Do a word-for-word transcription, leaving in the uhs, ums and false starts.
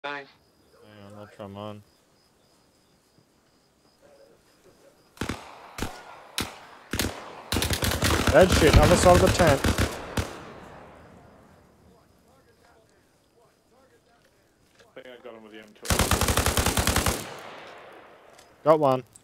Hang on, I'll try mine. Dead shit, other side of the tent. I think I got him with the M two. Got one.